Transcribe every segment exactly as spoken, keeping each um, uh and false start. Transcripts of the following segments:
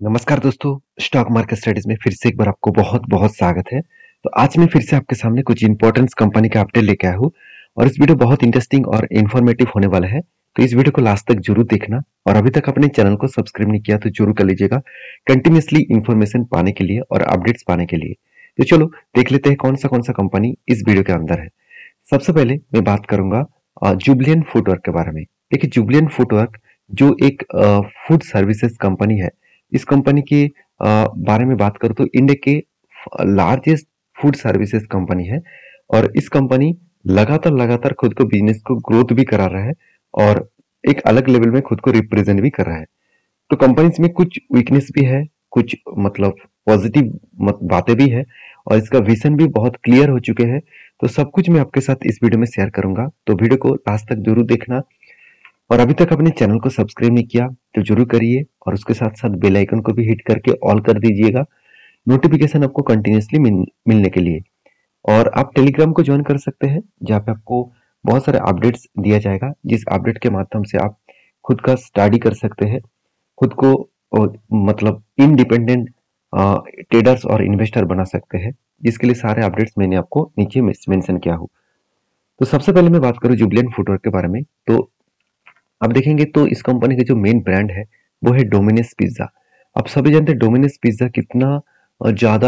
नमस्कार दोस्तों, stock market studies में फिर से एक बार आपको बहुत बहुत स्वागत है। तो आज मैं फिर से आपके सामने कुछ इंपॉर्टेंट कंपनी का अपडेट लेके आया हूँ और इस वीडियो बहुत इंटरेस्टिंग और इन्फॉर्मेटिव होने वाला है। तो इस वीडियो को लास्ट तक जरूर देखना और अभी तक अपने चैनल को सब्सक्राइब नहीं किया तो जरूर कर लीजिएगा, कंटिन्यूसली इन्फॉर्मेशन पाने के लिए और अपडेट्स पाने के लिए। तो चलो देख लेते हैं कौन सा कौन सा कंपनी इस वीडियो के अंदर है। सबसे पहले मैं बात करूंगा जुबलियन फुटवर्क के बारे में। देखिए, जुबलियन फुटवर्क जो एक फूड सर्विसेज कंपनी है, इस कंपनी के अ, बारे में बात करूँ तो इंडिया के लार्जेस्ट फूड सर्विसेज कंपनी है और इस कंपनी लगातार लगातार खुद को बिजनेस को ग्रोथ भी करा रहा है और एक अलग लेवल में खुद को रिप्रेजेंट भी कर रहा है। तो कंपनीज में कुछ वीकनेस भी है, कुछ मतलब पॉजिटिव बातें भी है और इसका विजन भी बहुत क्लियर हो चुके हैं। तो सब कुछ मैं आपके साथ इस वीडियो में शेयर करूंगा, तो वीडियो को लास्ट तक जरूर देखना और अभी तक अपने चैनल को सब्सक्राइब नहीं किया तो जरूर करिए और उसके साथ साथ बेल आइकन को भी हिट करके ऑल कर दीजिएगा, नोटिफिकेशन आपको कंटिन्यूसली मिल, मिलने के लिए। और आप टेलीग्राम को ज्वाइन कर सकते हैं जहाँ पे आपको बहुत सारे अपडेट्स दिया जाएगा, जिस अपडेट के माध्यम से आप खुद का स्टडी कर सकते हैं, खुद को और, मतलब इंडिपेंडेंट ट्रेडर्स और इन्वेस्टर बना सकते हैं, जिसके लिए सारे अपडेट्स मैंने आपको नीचे मेंशन किया हूँ। तो सबसे पहले मैं बात करूँ जुबलियन फुटवर्क के बारे में। तो आप देखेंगे तो इस कंपनी का जो मेन ब्रांड है वो है डोमिनोज पिज्जा। आप सभी जानते हैं डोमिनोज पिज्जा कितना ज्यादा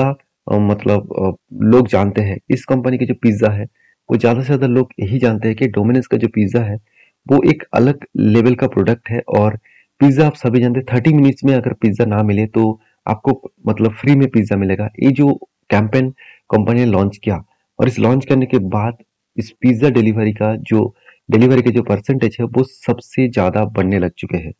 मतलब लोग जानते हैं। इस कंपनी के जो पिज्जा है वो ज्यादा से ज्यादा लोग यही जानते हैं कि डोमिनोज का जो पिज्जा है वो एक अलग लेवल का प्रोडक्ट है। और पिज्जा आप सभी जानते हैं थर्टी मिनट्स में अगर पिज्जा ना मिले तो आपको मतलब फ्री में पिज्जा मिलेगा। ये जो कैंपेन कंपनी ने लॉन्च किया और इस लॉन्च करने के बाद इस पिज्जा डिलीवरी का जो डिलीवरी के जो परसेंटेज है वो सबसे ज्यादा बढ़ने लग चुके हैं।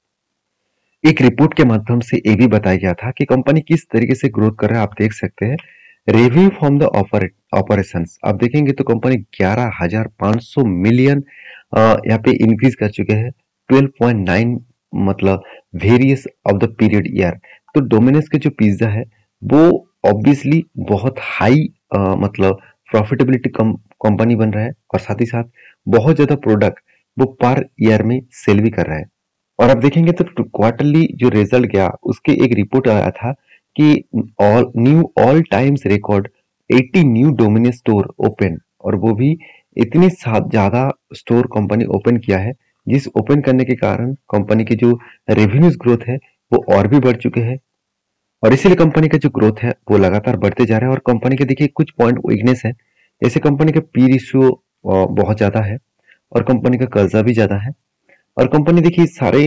एक रिपोर्ट के माध्यम से ये भी बताया गया था कि कंपनी किस तरीके से ग्रोथ कर रहा है। आप देख सकते हैं रेवेन्यू फ्रॉम द ऑपरेशंस, आप देखेंगे तो कंपनी ग्यारह हजार पांच सौ मिलियन यहाँ पे इंक्रीज कर चुके हैं, ट्वेल्व पॉइंट नाइन मतलब various of the period year. तो डोमिनोज के जो पिज्जा है वो ऑब्वियसली बहुत हाई मतलब प्रॉफिटेबिलिटी कंपनी बन रहा है और साथ ही साथ बहुत ज्यादा प्रोडक्ट वो पर ईयर में सेल भी कर रहा है। और आप देखेंगे तो क्वार्टरली जो रिजल्ट गया उसके एक रिपोर्ट आया था कि all new all times record अस्सी न्यू डोमिनोज स्टोर ओपन, और वो भी इतनी ज्यादा स्टोर कंपनी ओपन किया है जिस ओपन करने के कारण कंपनी के जो रेवेन्यूज ग्रोथ है वो और भी बढ़ चुके हैं और इसीलिए कंपनी का जो ग्रोथ है वो लगातार बढ़ते जा रहा है। और कंपनी के देखिए कुछ पॉइंट वीकनेस है, जैसे कंपनी का पी रेशियो बहुत ज्यादा है और कंपनी का कर्जा भी ज्यादा है और कंपनी देखिए सारे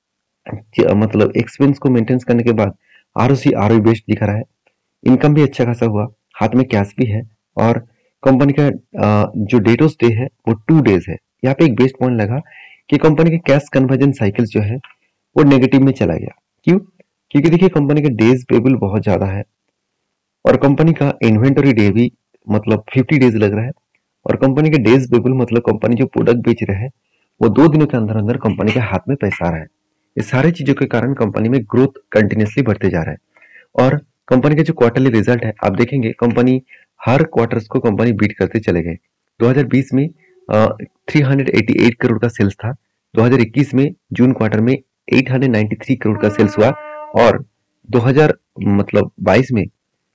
मतलब एक्सपेंस को मेंटेन करने के बाद आरओसी आरओई बेस्ड दिखा रहा है। इनकम भी अच्छा खासा हुआ, हाथ में कैश भी है और कंपनी का जो डेटोस डे है वो टू डेज है। यहाँ पे एक बेस्ट पॉइंट लगा कि कंपनी के कैश कन्वर्जन साइकिल्स जो है वो नेगेटिव में चला गया। क्यों? क्योंकि देखिए कंपनी का डेज पेबल बहुत ज्यादा है और कंपनी का इन्वेंटरी डे भी मतलब फिफ्टी डेज लग रहा है और कंपनी के डेज पेबल मतलब कंपनी जो प्रोडक्ट बेच रहे हैं वो दो दिनों के अंदर अंदर कंपनी के हाथ में पैसा आ रहा है। ये सारी चीजों के कारण कंपनी में ग्रोथ कंटिन्यूसली बढ़ते जा रहा है और कंपनी का जो क्वार्टरली रिजल्ट है आप देखेंगे कंपनी हर क्वार्टर्स को कंपनी बीट करते चले गए। दो हज़ार बीस में three hundred eighty eight crore का सेल्स था, दो हज़ार इक्कीस में जून क्वार्टर में eight hundred ninety three crore का सेल्स हुआ और दो हज़ार मतलब बाईस में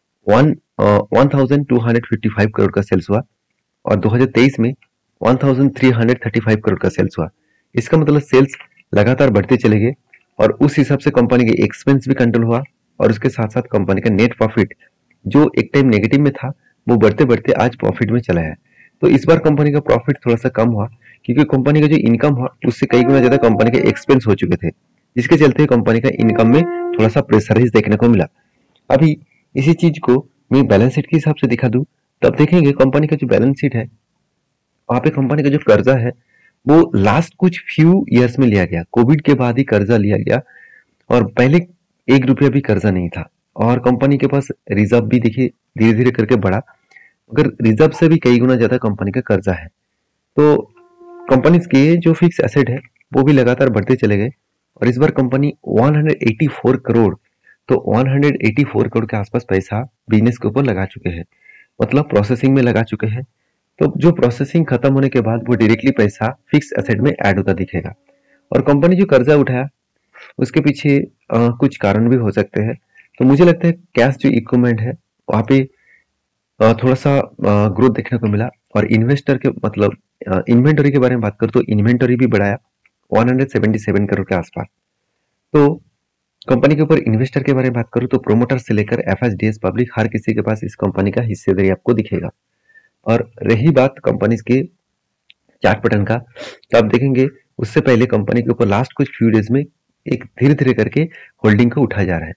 one one thousand two hundred fifty five crore का सेल्स हुआ और दो हज़ार तेईस में one thousand three hundred thirty five crore का सेल्स हुआ। इसका मतलब सेल्स लगातार बढ़ते चले गए और उस हिसाब से कंपनी के एक्सपेंस भी कंट्रोल हुआ और उसके साथ साथ कंपनी का नेट प्रॉफिट जो एक टाइम नेगेटिव में था वो बढ़ते बढ़ते आज प्रॉफिट में चला है। तो इस बार कंपनी का प्रॉफिट थोड़ा सा कम हुआ क्योंकि कंपनी का जो इनकम हुआ उससे कई गुना ज्यादा कंपनी के एक्सपेंस हो चुके थे, जिसके चलते कंपनी का इनकम में थोड़ा सा प्रेशर देखने को मिला। अभी इसी चीज को मैं बैलेंस शीट के हिसाब से दिखा दूं तब देखेंगे कंपनी का जो बैलेंस शीट है वहां पे कंपनी का जो कर्जा है वो लास्ट कुछ फ्यू इयर्स में लिया गया, कोविड के बाद ही कर्जा लिया गया और पहले एक रुपया भी कर्जा नहीं था और कंपनी के पास रिजर्व भी देखिए धीरे धीरे करके बढ़ा, अगर रिजर्व से भी कई गुना ज्यादा कंपनी का कर्जा है। तो कंपनी के जो फिक्स एसेट है वो भी लगातार बढ़ते चले गए और इस बार कंपनी एक सौ चौरासी करोड़ तो एक सौ चौरासी करोड़ के आसपास पैसा बिजनेस के ऊपर लगा चुके हैं, मतलब प्रोसेसिंग में लगा चुके हैं। तो जो प्रोसेसिंग खत्म होने के बाद वो डायरेक्टली पैसा फिक्स एसेट में ऐड होता दिखेगा और कंपनी जो कर्जा उठाया उसके पीछे अ, कुछ कारण भी हो सकते हैं। तो मुझे लगता है कैश जो इक्विपमेंट है वहाँ पे अ, थोड़ा-सा अ, ग्रोथ देखने को मिला और इन्वेस्टर के मतलब अ, इन्वेंटरी के बारे में बात करूँ तो इन्वेंटरी भी बढ़ाया एक सौ सतहत्तर करोड़ के आसपास। तो कंपनी के ऊपर इन्वेस्टर के बारे में बात करूँ तो प्रोमोटर से लेकर एफएसडीएस पब्लिक हर किसी के पास इस कंपनी का हिस्सेदारी आपको दिखेगा। और रही बात कंपनी के चार्ट पैटर्न का, तो आप देखेंगे उससे पहले कंपनी के ऊपर लास्ट कुछ फ्यू डेज में एक धीरे-धीरे करके होल्डिंग को उठाया जा रहा है।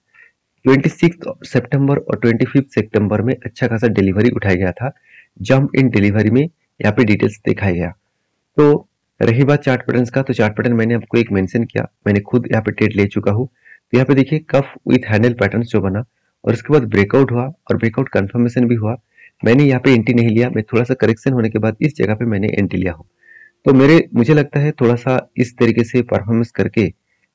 छब्बीस सितंबर और पच्चीस सितंबर में अच्छा खासा डिलीवरी उठाया गया था। जंप इन डिलीवरी में यहाँ पे डिटेल्स दिखाया गया। तो रही बात चार्ट पैटर्न्स का, तो चार्ट पैटर्न मैंने आपको एक मेंशन किया, मैंने खुद यहाँ पे ट्रेड ले चुका हूँ। तो यहाँ पे देखिए कफ विथ हैंडल पैटर्न्स जो बना और उसके बाद ब्रेकआउट हुआ और ब्रेकआउट कंफर्मेशन भी हुआ। मैंने यहाँ पे एंट्री नहीं लिया, मैं थोड़ा सा करेक्शन होने के बाद इस जगह पे मैंने एंट्री लिया हूँ। तो मेरे मुझे लगता है थोड़ा सा इस तरीके से परफॉर्मेंस करके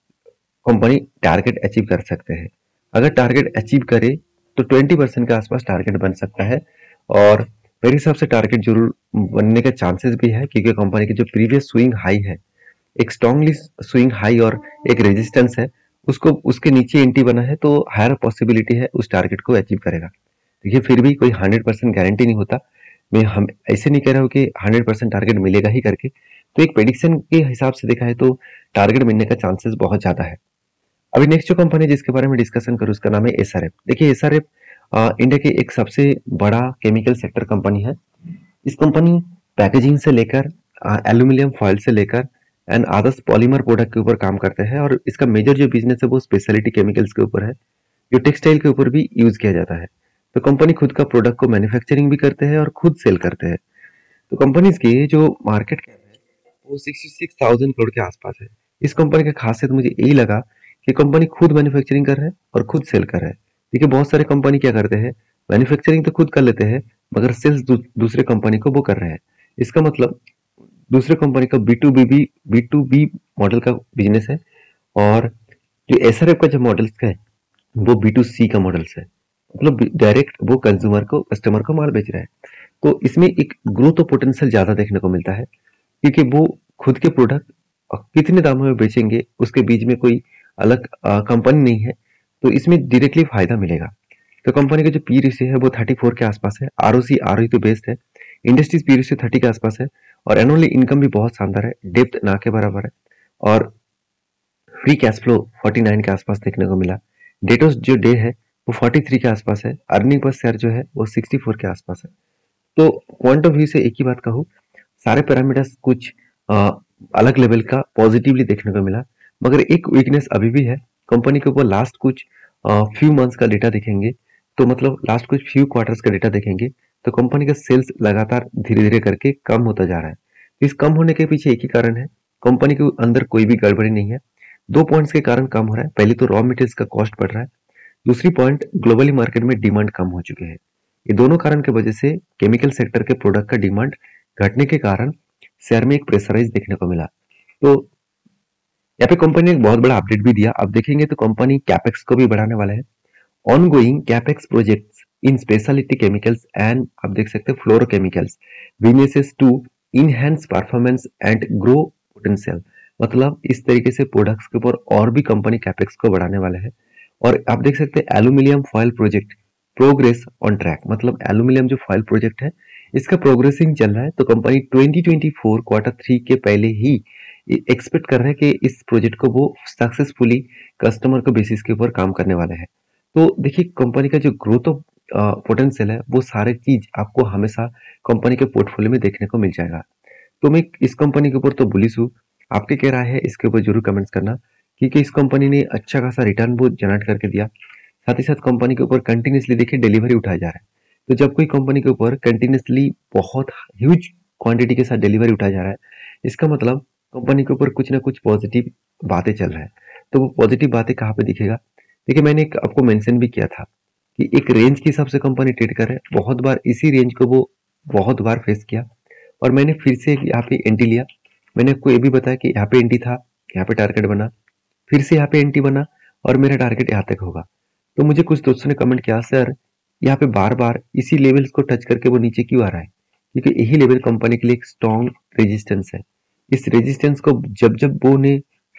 कंपनी टारगेट अचीव कर सकते हैं। अगर टारगेट अचीव करे तो बीस परसेंट के आसपास टारगेट बन सकता है और मेरे हिसाब से टारगेट जरूर बनने के चांसेस भी है, क्योंकि कंपनी की जो प्रीवियस स्विंग हाई है, एक स्ट्रांगली स्विंग हाई और एक रेजिस्टेंस है, उसको उसके नीचे एंट्री बना है, तो हायर पॉसिबिलिटी है उस टारगेट को अचीव करेगा। देखिए फिर भी कोई हंड्रेड परसेंट गारंटी नहीं होता, मैं हम ऐसे नहीं कह रहा हूँ कि हंड्रेड परसेंट टारगेट मिलेगा ही करके। तो एक प्रेडिक्शन के हिसाब से देखा है तो टारगेट मिलने का चांसेस बहुत ज्यादा है। अभी नेक्स्ट जो कंपनी जिसके बारे में डिस्कशन करूँ उसका नाम है एसआरएफ। देखिए एसआरएफ इंडिया के एक सबसे बड़ा केमिकल सेक्टर कंपनी है। इस कंपनी पैकेजिंग से लेकर एल्यूमिनियम फॉयल से लेकर एंड अदर्स पॉलीमर प्रोडक्ट के ऊपर काम करते हैं और इसका मेजर जो बिजनेस है वो स्पेशलिटी केमिकल्स के ऊपर है, जो टेक्सटाइल के ऊपर भी यूज किया जाता है। तो कंपनी खुद का प्रोडक्ट को मैन्युफैक्चरिंग भी करते हैं और खुद सेल करते हैं। तो कंपनीज की जो मार्केट कैप है वो सिक्सटी सिक्स थाउजेंड करोड़ के आसपास है। इस कंपनी का खासियत मुझे यही लगा कि कंपनी खुद मैन्युफैक्चरिंग कर रहा है और खुद सेल कर रहा है। देखिए बहुत सारे कंपनी क्या करते हैं, मैन्युफैक्चरिंग तो खुद कर लेते हैं मगर सेल्स दू, दूसरे कंपनी को वो कर रहे हैं। इसका मतलब दूसरे कंपनी का B two B B B two B model का बिजनेस है और जो एसआरएफ का जो मॉडल्स है वो बी टू सी का मॉडल्स है, मतलब डायरेक्ट वो कंज्यूमर को कस्टमर को माल बेच रहा है। तो इसमें एक ग्रोथ पोटेंशियल ज्यादा देखने को मिलता है, क्योंकि वो खुद के प्रोडक्ट कितने दामों में बेचेंगे उसके बीच में कोई अलग कंपनी नहीं है, तो इसमें डायरेक्टली फायदा मिलेगा। तो कंपनी का जो पी रेशियो है वो थर्टी फोर के आसपास है, आरओसी आरओई तो बेस्ट है, इंडस्ट्रीज पी रेशियो थर्टी के आसपास है और एनुअली इनकम भी बहुत शानदार है, डेप्थ ना के बराबर है और free cash flow forty nine के आसपास देखने को मिला। डेटोस जो डे है वो फोर्टी थ्री के आसपास है, अर्निंग पर शेयर जो है वो सिक्सटी फोर के आसपास है। तो पॉइंट ऑफ व्यू से एक ही बात कहूँ, सारे पैरामीटर्स कुछ आ, अलग लेवल का पॉजिटिवली देखने को मिला, मगर एक वीकनेस अभी भी है। कंपनी के ऊपर लास्ट कुछ फ्यू मंथ्स का डेटा देखेंगे तो मतलब लास्ट कुछ फ्यू क्वार्टर्स का डेटा देखेंगे तो कंपनी का सेल्स लगातार धीरे धीरे करके कम होता जा रहा है। इस कम होने के पीछे एक ही कारण है, कंपनी के अंदर कोई भी गड़बड़ी नहीं है। दो पॉइंट्स के कारण कम हो रहा है, पहले तो रॉ मटेरियल्स का कॉस्ट बढ़ रहा है, दूसरी पॉइंट ग्लोबली मार्केट में डिमांड कम हो चुके हैं। ये दोनों कारण की वजह से केमिकल सेक्टर के प्रोडक्ट का डिमांड घटने के कारण शेयर में एक प्रेशराइज देखने को मिला। तो यहाँ पे कंपनी ने एक बहुत बड़ा अपडेट भी दिया, आप देखेंगे तो कंपनी कैपेक्स को भी बढ़ाने वाला है। Ongoing capex projects in speciality chemicals and आप देख सकते हैं fluorochemicals businesses to enhance performance and grow potential, मतलब इस तरीके से प्रोडक्ट्स के ऊपर और भी कंपनी कैपेक्स को बढ़ाने वाला है। और आप देख सकते हैं aluminium foil project progress on track, मतलब एल्यूमिनियम जो फॉयल प्रोजेक्ट है इसका प्रोग्रेसिंग चल रहा है। तो company twenty twenty four quarter three के पहले ही एक्सपेक्ट कर रहा है कि इस प्रोजेक्ट को वो सक्सेसफुली कस्टमर के बेसिस के ऊपर काम करने वाले हैं। तो देखिए कंपनी का जो ग्रोथ ऑफ पोटेंशियल है वो सारे चीज आपको हमेशा कंपनी के पोर्टफोलियो में देखने को मिल जाएगा। तो मैं इस कंपनी के ऊपर तो बुलिश हूँ, आपके क्या राय है इसके ऊपर जरूर कमेंट्स करना, क्योंकि इस कंपनी ने अच्छा खासा रिटर्न वो जनरेट करके दिया। साथ ही साथ कंपनी के ऊपर कंटिन्यूसली देखिए डिलीवरी उठाया जा रहा है। तो जब कोई कंपनी के ऊपर कंटिन्यूसली बहुत ह्यूज क्वांटिटी के साथ डिलीवरी उठाया जा रहा है, इसका मतलब कंपनी के ऊपर कुछ ना कुछ पॉजिटिव बातें चल रहा है। तो वो पॉजिटिव बातें कहाँ पे दिखेगा, देखिए मैंने एक आपको मेंशन भी किया था कि एक रेंज के हिसाब से कंपनी ट्रेड कर रहा है, बहुत बार इसी रेंज को वो बहुत बार फेस किया और मैंने फिर से यहाँ पे एंट्री लिया। मैंने आपको ये भी बताया कि यहाँ पे एंट्री था, यहाँ पे टारगेट बना, फिर से यहाँ पे एंट्री बना और मेरा टारगेट यहाँ तक होगा। तो मुझे कुछ दोस्तों ने कमेंट किया सर यहाँ पे बार बार इसी लेवल्स को टच करके वो नीचे क्यों आ रहा है, क्योंकि यही लेवल कंपनी के लिए एक स्ट्रॉन्ग रेजिस्टेंस है। इस रेजिस्टेंस को जब जब वो ने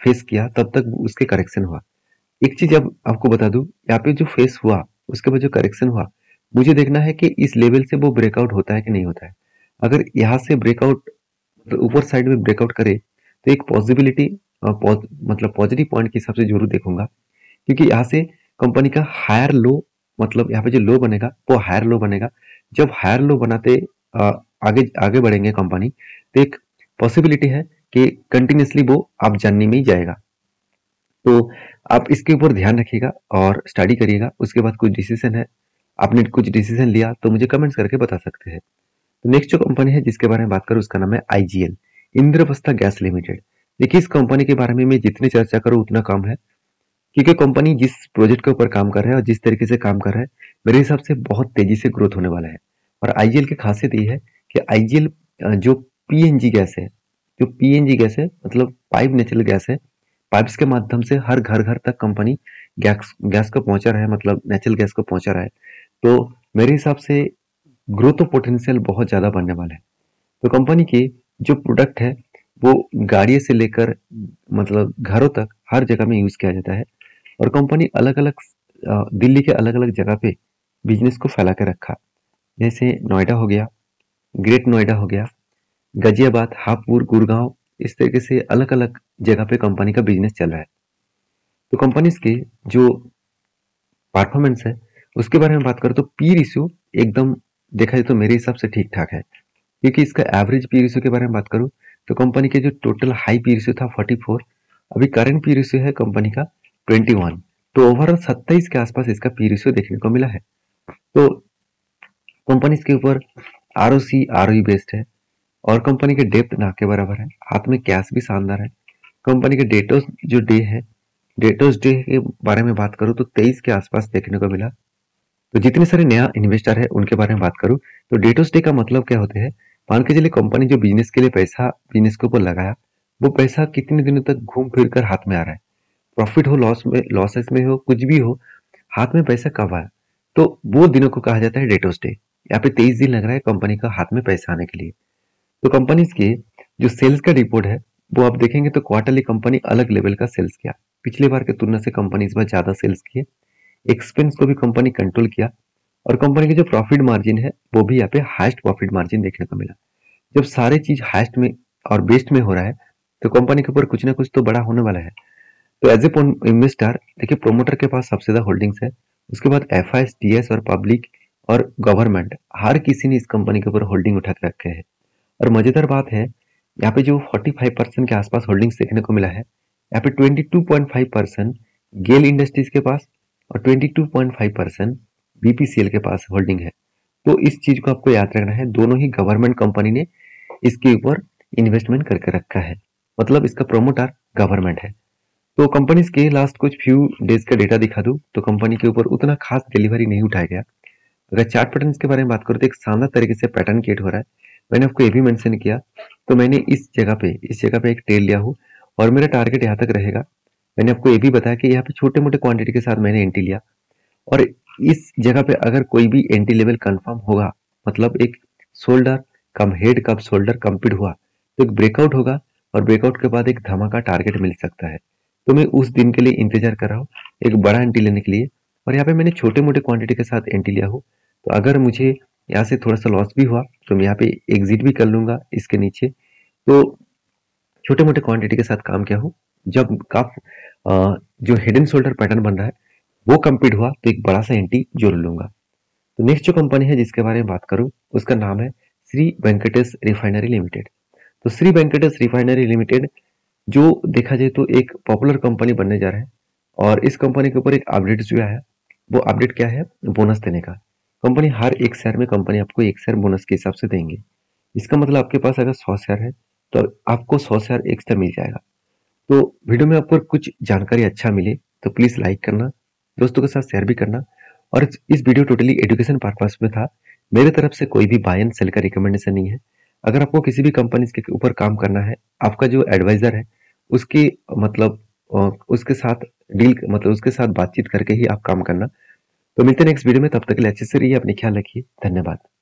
फेस किया तब तक उसके करेक्शन हुआ। एक चीज अब आपको बता दूं, यहाँ पे जो फेस हुआ उसके बाद जो करेक्शन हुआ, मुझे देखना है कि इस लेवल से वो ब्रेकआउट होता है कि नहीं होता है। अगर यहाँ से ब्रेकआउट ऊपर साइड में ब्रेकआउट करे तो एक पॉसिबिलिटी पॉज, मतलब पॉजिटिव पॉइंट के हिसाब से जरूर देखूंगा, क्योंकि यहाँ से कंपनी का हायर लो, मतलब यहाँ पे जो लो बनेगा वो हायर लो बनेगा। जब हायर लो बनाते आ, आगे आगे बढ़ेंगे कंपनी, तो एक पॉसिबिलिटी है कि कंटिन्यूसली वो आप जानने में ही जाएगा। तो आप इसके ऊपर ध्यान रखिएगा और स्टडी करिएगा। उसके बाद कुछ डिसीजन है, आपने कुछ डिसीजन लिया तो मुझे कमेंट्स करके बता सकते हैं। तो नेक्स्ट जो कंपनी है जिसके बारे में बात करूँ उसका नाम है आईजीएल, इंद्रप्रस्थ गैस लिमिटेड। देखिए इस कंपनी के बारे में मैं जितनी चर्चा करूँ उतना कम है, क्योंकि कंपनी जिस प्रोजेक्ट के ऊपर काम कर रहा है और जिस तरीके से काम कर रहा है मेरे हिसाब से बहुत तेजी से ग्रोथ होने वाला है। और आईजीएल की खासियत ये है कि आईजीएल जो पीएनजी गैस है, जो पीएनजी गैस है मतलब पाइप नेचुरल गैस है, पाइप्स के माध्यम से हर घर घर तक कंपनी गैस गैस को पहुंचा रहा है, मतलब नेचुरल गैस को पहुंचा रहा है। तो मेरे हिसाब से ग्रोथ पोटेंशियल बहुत ज्यादा बनने वाला है। तो कंपनी के जो प्रोडक्ट है वो गाड़ियों से लेकर मतलब घरों तक हर जगह में यूज किया जाता है। और कंपनी अलग अलग दिल्ली के अलग अलग जगह पे बिजनेस को फैला के रखा, जैसे नोएडा हो गया, ग्रेट नोएडा हो गया, गाजियाबाद, हापुड़, गुड़गांव, इस तरीके से अलग अलग जगह पे कंपनी का बिजनेस चल रहा है। तो कंपनीज के जो परफॉर्मेंस है उसके बारे में बात करें तो पी रेशियो एकदम देखा जाए तो मेरे हिसाब से ठीक ठाक है, क्योंकि इसका एवरेज पी रेशियो के बारे में बात करूं तो कंपनी के जो टोटल हाई पी रेशियो था चौवालीस, अभी करंट पी रेशियो है कंपनी का इक्कीस, तो ओवरऑल सत्ताईस के आसपास इसका पी रेशियो देखने को मिला है। तो कंपनी के ऊपर आरओसी आरओई बेस्ड है और कंपनी के डेप्थ ना के बराबर है, हाथ में कैश भी शानदार है। कंपनी के डेटोस जो डे है, डेटोस डे के बारे में बात करूं तो तेईस के आसपास देखने को मिला। तो जितने सारे नया इन्वेस्टर है उनके बारे में बात करूं तो डेटोस डे का मतलब क्या होते हैं, मान के चलिए कंपनी जो बिजनेस के लिए पैसा बिजनेस के ऊपर लगाया वो पैसा कितने दिनों तक घूम फिर कर हाथ में आ रहा है, प्रॉफिट हो लॉस में लॉसेस में हो कुछ भी हो, हाथ में पैसा कब आया, तो वो दिनों को कहा जाता है डेटोस डे। यहाँ पे तेईस दिन लग रहा है कंपनी का हाथ में पैसा आने के लिए। तो कंपनी के जो सेल्स का रिपोर्ट है वो आप देखेंगे तो क्वार्टरली कंपनी अलग लेवल का सेल्स किया, पिछले बार की तुलना से कंपनी इस बार ज्यादा सेल्स किए, एक्सपेंस को भी कंपनी कंट्रोल किया और कंपनी की जो प्रॉफिट मार्जिन है वो भी यहाँ पे हाईएस्ट प्रॉफिट मार्जिन देखने को मिला। जब सारे चीज हाईएस्ट में और बेस्ट में हो रहा है तो कंपनी के ऊपर कुछ ना कुछ तो बड़ा होने वाला है। तो एज ए इन्वेस्टर देखिए प्रोमोटर के पास सबसे ज्यादा होल्डिंग्स है, उसके बाद F I S T S और पब्लिक और गवर्नमेंट हर किसी ने इस कंपनी के ऊपर होल्डिंग उठा के रखे हैं। और मजेदार बात है यहाँ पे जो पैंतालीस परसेंट के आसपास होल्डिंग्स देखने को मिला है, यहाँ पे बाईस पॉइंट पाँच परसेंट गेल इंडस्ट्रीज के पास और बाईस पॉइंट पाँच परसेंट बीपीसीएल के पास होल्डिंग है। तो इस चीज को आपको याद रखना है, दोनों ही गवर्नमेंट कंपनी ने इसके ऊपर इन्वेस्टमेंट करके रखा है, मतलब इसका प्रोमोटर गवर्नमेंट है। तो कंपनीज के लास्ट कुछ फ्यू डेज का डेटा दिखा दूं तो कंपनी के ऊपर उतना खास डिलीवरी नहीं उठाया गया। अगर चार्ट पैटर्न के बारे में बात करूं तो एक शानदार तरीके से पैटर्न क्रिएट हो रहा है। मैंने आपको ये भी मेंशन किया, तो मैंने इस जगह पे इस जगह पे एक टेल लिया हूँ और मेरा टारगेट यहाँ तक रहेगा। मैंने आपको ये भी बताया कि यहाँ पे छोटे मोटे क्वांटिटी के साथ मैंने एंट्री लिया और इस जगह पे अगर कोई भी एंट्री लेवल कंफर्म होगा, मतलब एक शोल्डर कम हेड कब शोल्डर कंप्लीट हुआ तो एक ब्रेकआउट होगा और ब्रेकआउट के बाद एक धमाका टारगेट मिल सकता है। तो मैं उस दिन के लिए इंतजार कर रहा हूँ एक बड़ा एंट्री लेने के लिए, और यहाँ पे मैंने छोटे मोटे क्वांटिटी के साथ एंट्री लिया हूँ। तो अगर मुझे यहाँ से थोड़ा सा लॉस भी हुआ तो मैं यहाँ पे एग्जिट भी कर लूंगा इसके नीचे। तो छोटे मोटे क्वांटिटी के साथ काम किया हूँ, जब काफ जो हेड एंड शोल्डर पैटर्न बन रहा है वो कंप्लीट हुआ तो एक बड़ा सा एंट्री जोड़ लूंगा। तो नेक्स्ट जो कंपनी है जिसके बारे में बात करूं उसका नाम है श्री वेंकटेश रिफाइनरी लिमिटेड। तो श्री वेंकटेश रिफाइनरी लिमिटेड जो देखा जाए तो एक पॉपुलर कंपनी बनने जा रहा है और इस कंपनी के ऊपर एक अपडेट जो आया वो अपडेट क्या है, बोनस देने का। कंपनी हर एक शेयर में कंपनी आपको एक शेयर बोनस के हिसाब से देंगे। इसका मतलब आपके पास अगर सौ शेयर है तो आपको सौ शेयर एक्स्ट्रा मिल जाएगा। तो वीडियो में आपको कुछ जानकारी अच्छा मिले तो प्लीज लाइक करना, दोस्तों के साथ शेयर भी करना। और इस वीडियो टोटली एजुकेशन पर्पस में था, मेरे तरफ से कोई भी बाय एंड सेल का रिकमेंडेशन नहीं है। अगर आपको किसी भी कंपनी के ऊपर काम करना है, आपका जो एडवाइजर है उसकी मतलब उसके साथ डील मतलब उसके साथ बातचीत करके ही आप काम करना। तो मिलते हैं नेक्स्ट वीडियो में, तब तक के लिए अच्छे से रहिए, अपनी ख्याल रखिए, धन्यवाद।